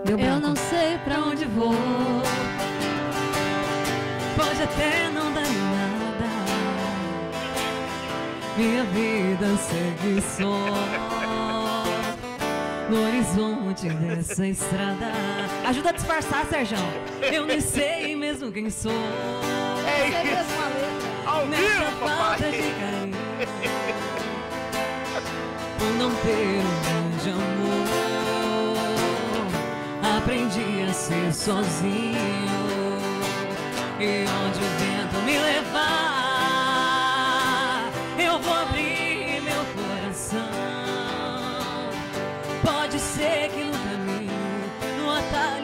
Eu não sei pra onde vou. Pode até não dar em nada. Minha vida segue só no horizonte dessa estrada. Ajuda a disfarçar, Serjão. Eu nem sei mesmo quem sou. É Sei isso. mesmo a letra. Ao Nessa vivo, falta papai. de carinho, por não ter um grande amor, aprendi a ser sozinho. E onde o vento me levar, eu vou abrir meu coração. Pode ser que no caminho, no atalho